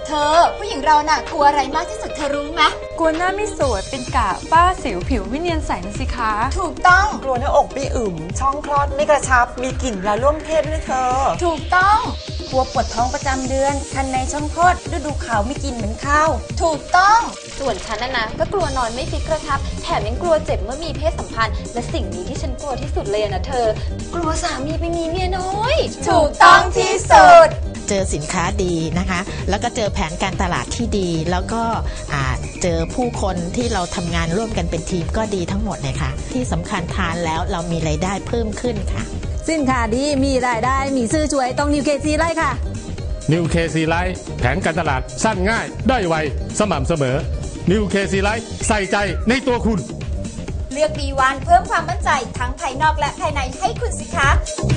เธอผู้หญิงเราน่ะกลัวอะไรมากที่สุดเธอรู้ไหมกลัวหน้าไม่สวยเป็นกะฝ้าสิวผิวไม่เนียนใสนะสิคะถูกต้องกลัวหน้าอกไม่อึมช่องคลอดไม่กระชับมีกลิ่นเวลาร่วมเพศด้วยเธอถูกต้องกลัวปวดท้องประจำเดือนคันในช่องคลอดฤดูขาวไม่กินเหมือนข้าวถูกต้องส่วนฉันนะก็กลัวนอนไม่ฟิตกระชับแถมยังกลัวเจ็บเมื่อมีเพศสัมพันธ์และสิ่งนี้ที่ฉันกลัวที่สุดเลยนะเธอกลัวสามีไปมีเมียน้อยถูกต้องที่สุดเจอสินค้าดีนะคะแล้วก็เจอแผนการตลาดที่ดีแล้วก็เจอผู้คนที่เราทำงานร่วมกันเป็นทีมก็ดีทั้งหมดเลยค่ะที่สำคัญทานแล้วเรามีรายได้เพิ่มขึ้นค่ะสินค้าดีมีรายได้มีซื้อช่วยต้องนิวเคซีไลท์ค่ะนิวเคซีไลท์แผนการตลาดสั้นง่ายได้ไวสม่ำเสมอนิวเคซีไลท์ใส่ใจในตัวคุณเลือก B1 เพิ่มความมั่นใจทั้งภายนอกและภายในให้คุณสิคะ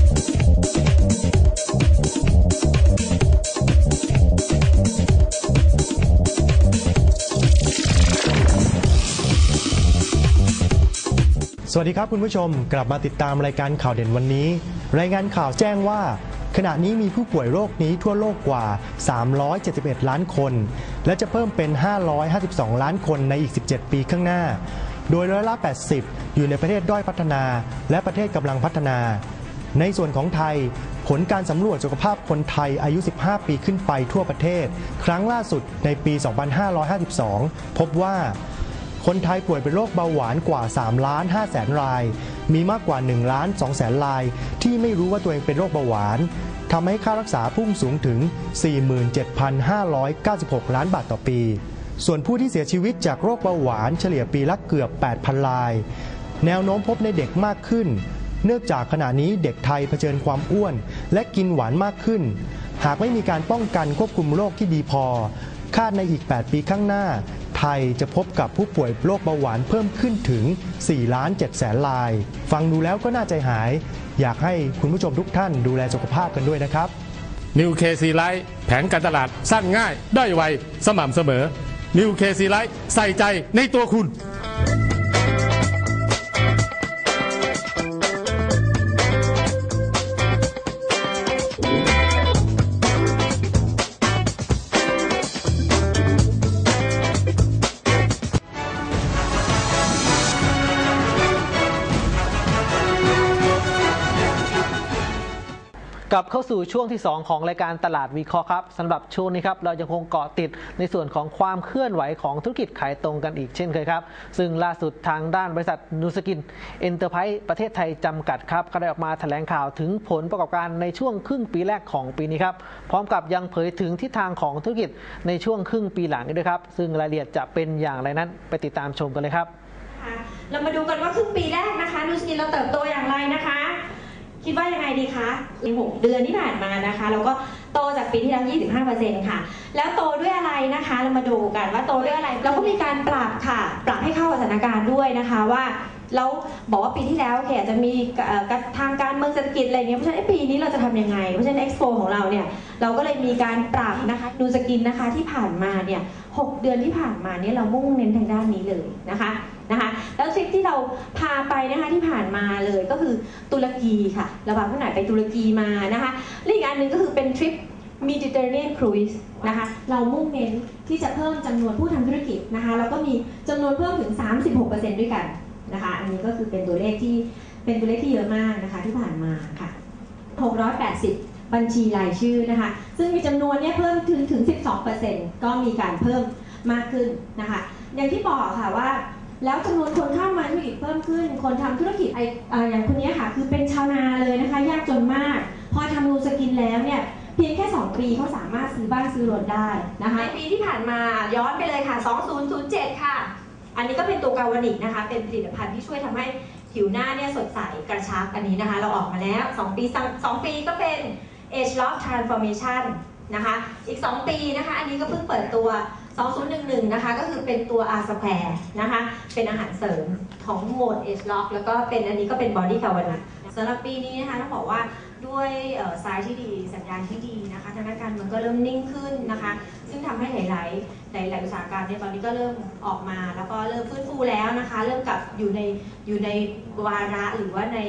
สวัสดีครับคุณผู้ชมกลับมาติดตามรายการข่าวเด่นวันนี้รายงานข่าวแจ้งว่าขณะนี้มีผู้ป่วยโรคนี้ทั่วโลกกว่า371ล้านคนและจะเพิ่มเป็น552ล้านคนในอีก17ปีข้างหน้าโดยร้อยละ80อยู่ในประเทศด้อยพัฒนาและประเทศกำลังพัฒนาในส่วนของไทยผลการสำรวจสุขภาพคนไทยอายุ15ปีขึ้นไปทั่วประเทศครั้งล่าสุดในปี2552พบว่าคนไทยป่วยเป็นโรคเบาหวานกว่า3,500,000 รายมีมากกว่า1,200,000 รายที่ไม่รู้ว่าตัวเองเป็นโรคเบาหวานทำให้ค่ารักษาพุ่งสูงถึง 47,596 ล้านบาทต่อปีส่วนผู้ที่เสียชีวิตจากโรคเบาหวานเฉลี่ยปีละเกือบ 8,000 รายแนวโน้มพบในเด็กมากขึ้นเนื่องจากขณะนี้เด็กไทยเผชิญความอ้วนและกินหวานมากขึ้นหากไม่มีการป้องกันควบคุมโรคที่ดีพอคาดในอีก8ปีข้างหน้าไทยจะพบกับผู้ป่วยโรคเบาหวานเพิ่มขึ้นถึง 4,700,000 รายฟังดูแล้วก็น่าใจหายอยากให้คุณผู้ชมทุกท่านดูแลสุขภาพกันด้วยนะครับนิวเคซีไลท์แผนการตลาดสั้นง่ายได้ไวสม่ำเสมอนิวเคซีไลท์ใส่ใจในตัวคุณกลับเข้าสู่ช่วงที่2ของรายการตลาดวิเคราะห์ครับสำหรับช่วงนี้ครับเรายังคงเกาะติดในส่วนของความเคลื่อนไหวของธุรกิจขายตรงกันอีกเช่นเคยครับซึ่งล่าสุดทางด้านบริษัทนูสกินเอ็นเตอร์ไพรส์ประเทศไทยจำกัดครับก็ได้ออกมาแถลงข่าวถึงผลประกอบการในช่วงครึ่งปีแรกของปีนี้ครับพร้อมกับยังเผยถึงทิศทางของธุรกิจในช่วงครึ่งปีหลังด้วยครับซึ่งรายละเอียดจะเป็นอย่างไรนั้นไปติดตามชมกันเลยครับเรามาดูกันว่าครึ่งปีแรกนะคะนูสกินเราเติบโตอย่างไรนะคะคิดว่ายังไงดีคะใน6 เดือนที่ผ่านมานะคะเราก็โตจากปีที่แล้ว 25% ค่ะแล้วโตด้วยอะไรนะคะเรามาดูกันว่าโตด้วยอะไรเราก็มีการปรับค่ะปรับให้เข้ากับสถานการณ์ด้วยนะคะว่าเราบอกว่าปีที่แล้วอาจจะมีทางการเมืองเศรษฐกิจอะไรเงี้ยเพราะฉะนั้นปีนี้เราจะทำยังไงเพราะฉะนั้น Expo ของเราเนี่ยเราก็เลยมีการปรับนะคะนูสกินนะคะที่ผ่านมาเนี่ย6 เดือนที่ผ่านมาเนี่ยเรามุ่งเน้นทางด้านนี้เลยนะคะแล้วทริปที่เราพาไปนะคะที่ผ่านมาเลยก็คือตุรกีค่ะเราพาผู้ไหนไปตุรกีมานะคะและอีกอันหนึ่งก็คือเป็นทริป Mediterranean Cruise นะคะเรามุ่งเน้นที่จะเพิ่มจำนวนผู้ทำธุรกิจนะคะแล้วก็มีจำนวนเพิ่มถึง 36% ด้วยกันนะคะอันนี้ก็คือเป็นตัวเลขที่เยอะมากนะคะที่ผ่านมาค่ะ680บัญชีรายชื่อนะคะซึ่งมีจำนวนเนี่ยเพิ่มถึง 12% ก็มีการเพิ่มมากขึ้นนะคะอย่างที่บอกค่ะว่าแล้วจำนวนคนเข้ามาธุรกิจเพิ่มขึ้นคนทำธุรกิจอย่างคนนี้ค่ะคือเป็นชาวนาเลยนะคะยากจนมากพอทำนูสกินแล้วเนี่ยเพียงแค่2 ปีเขาสามารถซื้อบ้านซื้อรถได้นะคะในปีที่ผ่านมาย้อนไปเลยค่ะ2007ค่ะอันนี้ก็เป็นตัวกาวานิกนะคะเป็นผลิตภัณฑ์ที่ช่วยทำให้ผิวหน้าเนี่ยสดใสกระชับอันนี้นะคะเราออกมาแล้ว2 ปีก็เป็น Age Lock Transformation นะคะอีก2 ปีนะคะอันนี้ก็เพิ่งเปิดตัว2011นะคะก็คือเป็นตัว R Square นะคะเป็นอาหารเสริมของโหมด Age Lock แล้วก็เป็นอันนี้ก็เป็น Body Galvanic สำหรับปีนี้นะคะต้องบอกว่าด้วยไซด์ที่ดีสัญญาณที่ดีนะคะทางด้านการเมืองก็เริ่มนิ่งขึ้นนะคะซึ่งทำให้หลายอุตสาหกรรมเนี่ยตอนนี้ก็เริ่มออกมาแล้วก็เริ่มฟื้นฟูแล้วนะคะเริ่มกลับอยู่ในวาระหรือว่าใน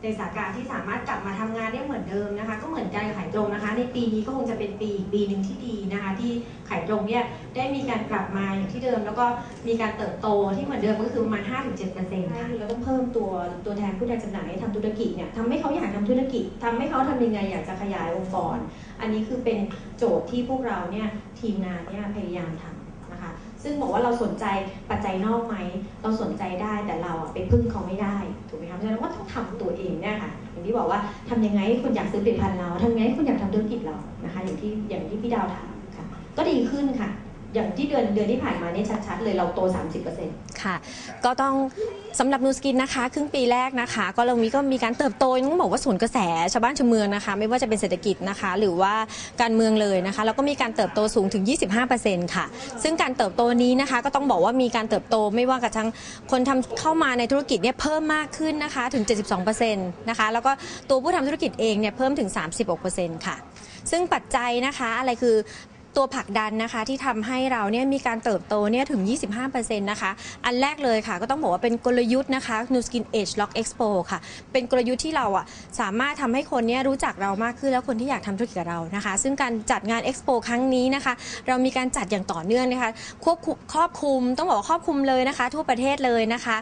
ในสาขาที่สามารถกลับมาทำงานได้เหมือนเดิมนะคะก็เหมือนกันกับขายตรงนะคะในปีนี้ก็คงจะเป็นปีอีกปีหนึ่งที่ดีนะคะที่ขายตรงเนี่ยได้มีการกลับมาอย่างที่เดิมแล้วก็มีการเติบโตที่เหมือนเดิมก็คือประมาณ 5-7% ค่ะเราต้องเพิ่มตัวแทนผู้แทนจำหน่ายให้ทำธุรกิจเนี่ยทำให้เขาอยากทำธุรกิจทำให้เขาทำยังไงอยากจะขยายองค์กรอันนี้คือเป็นโจทย์ที่พวกเราเนี่ยทีมงานเนี่ยพยายามทำนะคะซึ่งบอกว่าเราสนใจปัจจัยนอกไหมเราสนใจได้แต่เราไปพึ่งเขาไม่ได้ถูกไหมคะเพราะฉะนั้นว่าต้องทำตัวเองเนี่ยค่ะอย่างที่บอกว่าทำยังไงให้คนอยากซื้อผลิตภัณฑ์เราทำยังไงให้คนอยากทำธุรกิจเรานะคะอย่างที่พี่ดาวถามค่ะก็ดีขึ้นค่ะอย่างที่เดือนที่ผ่านมาเนี่ยชัดๆเลยเราโต 30% ค่ะก็ต้องสำหรับนูสกินนะคะครึ่งปีแรกนะคะก็เรามีการเติบโตต้องบอกว่าสวนกระแสชาวบ้านชาวเมืองนะคะไม่ว่าจะเป็นเศรษฐกิจนะคะหรือว่าการเมืองเลยนะคะแล้วก็มีการเติบโตสูงถึง 25% ค่ะซึ่งการเติบโตนี้นะคะก็ต้องบอกว่ามีการเติบโตไม่ว่ากับทั้งคนทำเข้ามาในธุรกิจเนี่ยเพิ่มมากขึ้นนะคะถึง 72% นะคะแล้วก็ตัวผู้ทำธุรกิจเองเนี่ยเพิ่มถึง 36% ค่ะซึ่งปัจจัยนะคะอะไรคือตัวผลักดันนะคะที่ทำให้เราเนี่ยมีการเติบโตเนี่ยถึง 25% นะคะอันแรกเลยค่ะก็ต้องบอกว่าเป็นกลยุทธ์นะคะ Nu Skin Age Lock Expo ค่ะเป็นกลยุทธ์ที่เราสามารถทำให้คนเนี่ยรู้จักเรามากขึ้นแล้วคนที่อยากทำธุรกิจกับเรานะคะซึ่งการจัดงาน Expo ครั้งนี้นะคะเรามีการจัดอย่างต่อเนื่องนะคะครอบคลุมต้องบอกว่าครอบคลุมเลยนะคะทั่วประเทศเลยนะคะ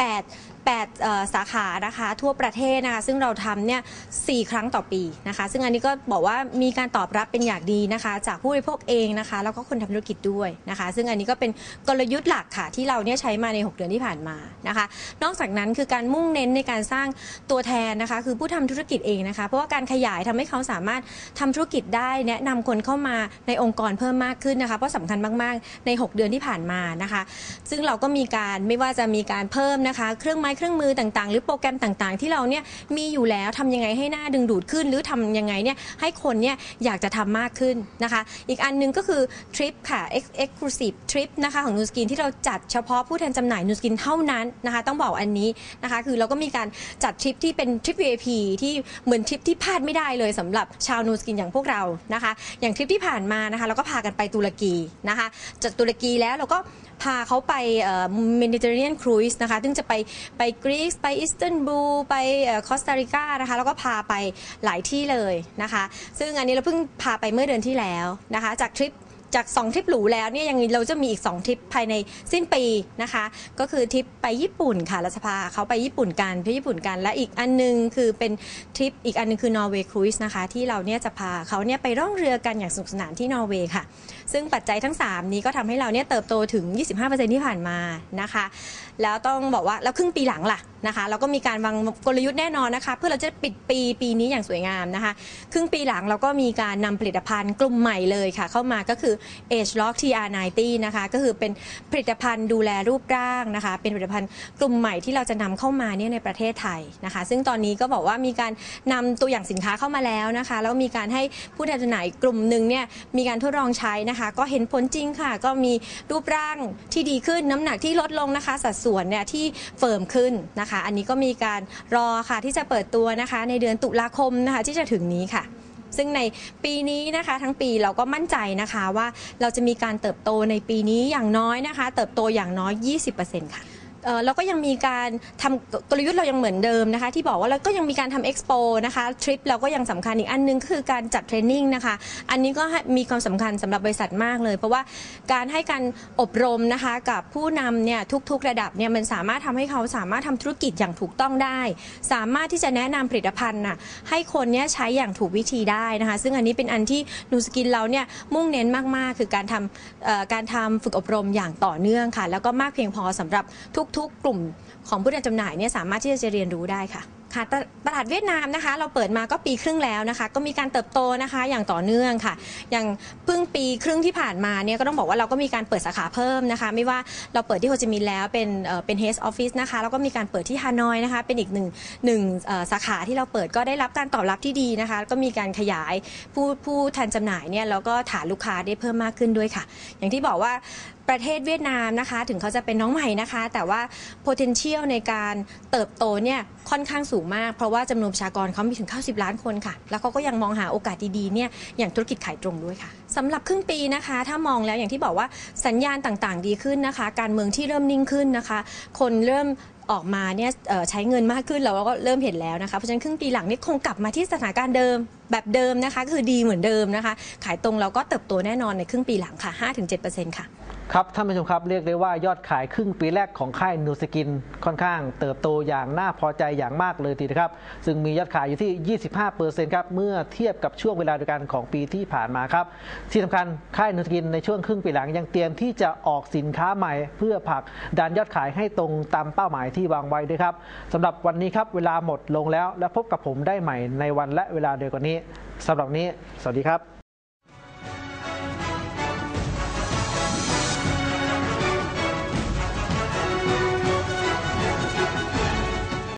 8 สาขานะคะทั่วประเทศนะคะซึ่งเราทำเนี่ย4 ครั้งต่อปีนะคะซึ่งอันนี้ก็บอกว่ามีการตอบรับเป็นอย่างดีนะคะจากผู้บริโภคเองนะคะแล้วก็คนทำธุรกิจด้วยนะคะซึ่งอันนี้ก็เป็นกลยุทธ์หลักค่ะที่เราเนี่ยใช้มาใน6 เดือนที่ผ่านมานะคะนอกจากนั้นคือการมุ่งเน้นในการสร้างตัวแทนนะคะคือผู้ทำธุรกิจเองนะคะเพราะว่าการขยายทำให้เขาสามารถทำธุรกิจได้แนะนำคนเข้ามาในองค์กรเพิ่มมากขึ้นนะคะเพราะสำคัญมากๆใน6 เดือนที่ผ่านมานะคะซึ่งเราก็มีการไม่ว่าจะมีการเพิ่มนะคะเครื่องมือต่างๆหรือโปรแกรมต่างๆที่เราเนี่ยมีอยู่แล้วทำยังไงให้หน้าดึงดูดขึ้นหรือทำยังไงเนี่ยให้คนเนี่ยอยากจะทำมากขึ้นนะคะอีกอันนึงก็คือทริปค่ะ Exclusive Trip นะคะของ Nu Skin ที่เราจัดเฉพาะผู้แทนจำหน่าย Nu Skin เท่านั้นนะคะต้องบอกอันนี้นะคะคือเราก็มีการจัดทริปที่เป็นทริป VIP ที่เหมือนทริปที่พลาดไม่ได้เลยสำหรับชาว Nu Skin อย่างพวกเรานะคะอย่างทริปที่ผ่านมานะคะเราก็พากันไปตุรกีนะคะจากตุรกีแล้วเราก็พาเขาไปMediterranean Cruise นะคะซึ่งจะไปกรีซไปอิสตันบูลไปคอสตาริกานะคะแล้วก็พาไปหลายที่เลยนะคะซึ่งอันนี้เราเพิ่งพาไปเมื่อเดือนที่แล้วนะคะจาก2 ทริปหรูแล้วเนี่ยยังเราจะมีอีก2 ทริปภายในสิ้นปีนะคะก็คือทริปไปญี่ปุ่นค่ะเราจะพาเขาไปญี่ปุ่นกันและอีกอันนึงคือเป็นทริปอีกอันนึงคือนอร์เวย์ครูซนะคะที่เราเนี่ยจะพาเขาเนี่ยไปร่องเรือกันอย่างสนุกสนานที่นอร์เวย์ค่ะซึ่งปัจจัยทั้ง3นี้ก็ทำให้เราเนี่ยเติบโตถึง 25% ที่ผ่านมานะคะแล้วต้องบอกว่าแล้วครึ่งปีหลังล่ะนะคะเราก็มีการวางกลยุทธ์แน่นอนนะคะเพื่อเราจะปิดปีนี้อย่างสวยงามนะคะครึ่งปีหลังเราก็มีการนำผลิตภัณฑ์กลุ่มใหม่เลยค่ะเข้ามาก็คือ Age Lock TR90 นะคะก็คือเป็นผลิตภัณฑ์ดูแลรูปร่างนะคะเป็นผลิตภัณฑ์กลุ่มใหม่ที่เราจะนำเข้ามาเนี่ยในประเทศไทยนะคะซึ่งตอนนี้ก็บอกว่ามีการนำตัวอย่างสินค้าเข้ามาแล้วนะคะแล้วมีการให้ผู้แทนจำหน่ายกลุ่มหนึ่งเนี่ยมีการทดลองใช้นะคะก็เห็นผลจริงค่ะก็มีรูปร่างที่ดีขึ้นน้ำหนักที่ลดลงนะคะสัดส่วนเนี่ยที่เฟิร์มขึ้นนะคะอันนี้ก็มีการรอค่ะที่จะเปิดตัวนะคะในเดือนตุลาคมนะคะที่จะถึงนี้ค่ะซึ่งในปีนี้นะคะทั้งปีเราก็มั่นใจนะคะว่าเราจะมีการเติบโตในปีนี้อย่างน้อยนะคะเติบโตอย่างน้อย 20% ค่ะเราก็ยังมีการทำกลยุทธ์เรายังเหมือนเดิมนะคะที่บอกว่าเราก็ยังมีการทำเอ็กซ์โปนะคะทริปเราก็ยังสำคัญอีกอันนึงก็คือการจัดเทรนนิ่งนะคะอันนี้ก็มีความสำคัญสำหรับบริษัทมากเลยเพราะว่าการให้การอบรมนะคะกับผู้นำเนี่ยทุกๆระดับเนี่ยมันสามารถทำให้เขาสามารถทำธุรกิจอย่างถูกต้องได้สามารถที่จะแนะนำผลิตภัณฑ์ให้คนเนี่ยใช้อย่างถูกวิธีได้นะคะซึ่งอันนี้เป็นอันที่นูสกินเราเนี่ยมุ่งเน้นมากๆคือการทำฝึกอบรมอย่างต่อเนื่องค่ะแล้วก็มากเพียงพอสำหรับทุกกลุ่มของผู้แทนจำหน่ายเนี่ยสามารถที่จะเรียนรู้ได้ค่ะค่ะตลาดเวียดนามนะคะเราเปิดมาก็ปีครึ่งแล้วนะคะก็มีการเติบโตนะคะอย่างต่อเนื่องค่ะอย่างเพิ่งปีครึ่งที่ผ่านมาเนี่ยก็ต้องบอกว่าเราก็มีการเปิดสาขาเพิ่มนะคะไม่ว่าเราเปิดที่โฮจิมินห์แล้วเป็น Head Office นะคะแล้วก็มีการเปิดที่ฮานอยนะคะเป็นอีกหนึ่งสาขาที่เราเปิดก็ได้รับการตอบรับที่ดีนะคะก็มีการขยายผู้แทนจำหน่ายเนี่ยแล้วก็ฐานลูกค้าได้เพิ่มมากขึ้นด้วยค่ะอย่างที่บอกว่าประเทศเวียดนามนะคะถึงเขาจะเป็นน้องใหม่นะคะแต่ว่า potential ในการเติบโตเนี่ยค่อนข้างสูงมากเพราะว่าจำนวนประชากรเขามีถึง90 ล้านคนค่ะแล้วเขาก็ยังมองหาโอกาสดีๆเนี่ยอย่างธุรกิจขายตรงด้วยค่ะสำหรับครึ่งปีนะคะถ้ามองแล้วอย่างที่บอกว่าสัญญาณต่างๆดีขึ้นนะคะการเมืองที่เริ่มนิ่งขึ้นนะคะคนเริ่มออกมาเนี่ยใช้เงินมากขึ้นเราก็เริ่มเห็นแล้วนะคะเพราะฉะนั้นครึ่งปีหลังนี้คงกลับมาที่สถานการณ์เดิมแบบเดิมนะคะคือดีเหมือนเดิมนะคะขายตรงเราก็เติบโตแน่นอนในครึ่งปีหลังค่ะ 5-7% ค่ะครับท่านผู้ชมครับเรียกได้ว่ายอดขายครึ่งปีแรกของค่ายนูสกินค่อนข้างเติบโตอย่างน่าพอใจอย่างมากเลยทีเดียวครับซึ่งมียอดขายอยู่ที่ 25% ครับเมื่อเทียบกับช่วงเวลาเดียวกันของปีที่ผ่านมาครับที่สำคัญค่ายนูสกินในช่วงครึ่งปีหลังยังเตรียมที่จะออกสินค้าใหม่เพื่อผลักดันยอดขายให้ตรงตามเป้าหมายที่วางไว้ด้วยครับสำหรับวันนี้ครับเวลาหมดลงแล้วและพบกับผมได้ใหม่ในวันและเวลาเดียวกันนี้สำหรับนี้สวัสดีครับ